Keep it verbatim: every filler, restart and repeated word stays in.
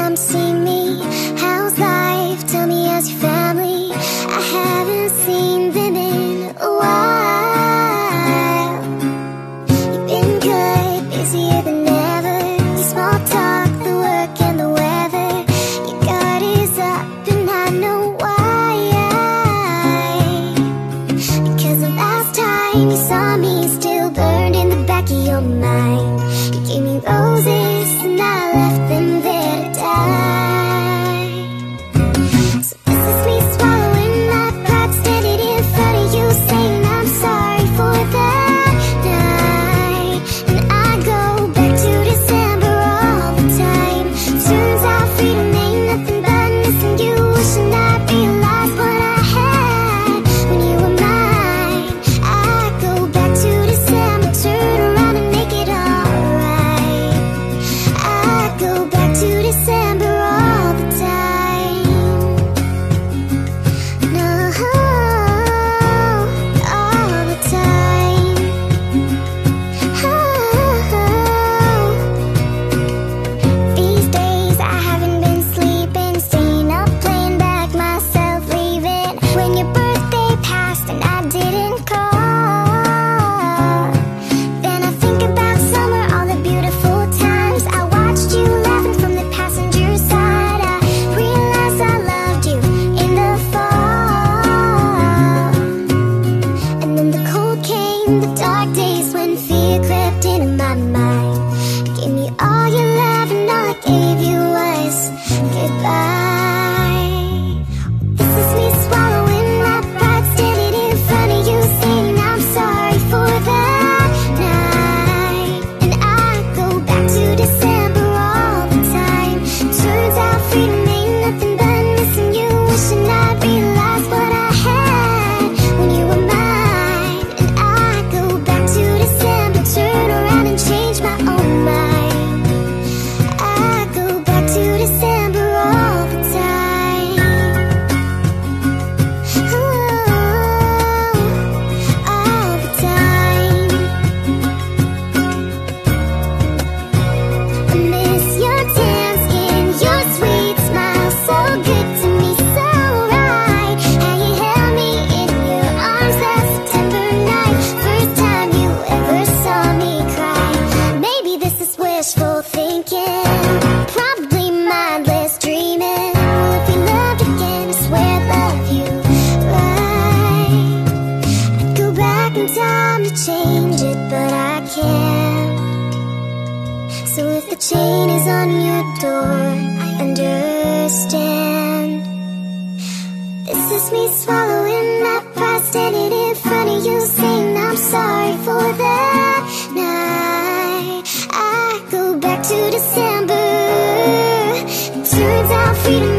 come see me. How's life? Tell me, how's your family? I haven't seen them in a while. You've been good, busier than ever. You small talk, the work and the weather. Your guard is up and I know why. Because the last time you saw me still burned in the back of your mind. You gave me roses and I left them there to die. So this is me swallowing my pride, standing in front of you saying I'm sorry for that night. And I go back to December all the time. Turns out freedom ain't nothing but missing you. Wishing I realized what I had when you were mine. I go back to December, turn around and make it alright. I go back to December all the time. No, all the time. These days I haven't been sleeping, staying up, playing back myself, leaving when your birthday passed and I didn't call. Then I think about summer, all the beautiful times I watched you laughing from the passenger side. I realized I loved you in the fall. And then the cold came, the dark days when fear crept into my mind. You gave me all your love and all I gave you was goodbye. This is me swallowing my pride, standing in front of you saying I'm sorry for that night. And I go back to December all the time. Turns out freedom ain't nothing but missing you. Wishing I realized what I had when you were mine. And I go back to December, turn around and change my own mind. I go back to December all the time. Oh, all the time. I miss your tan skin, your sweet smile, so good to me, so right. How you held me in your arms that September night. First time you ever saw me cry. Maybe this is wishful thinking, probably mindless dreaming. Well, if you loved again, I swear I'd love you right. I'd go back in time to change it, but I can't. So if the chain is on your door, I understand. This is me swallowing my pride, standing in front of you saying I'm sorry for that night. I go back to December. It turns out freedom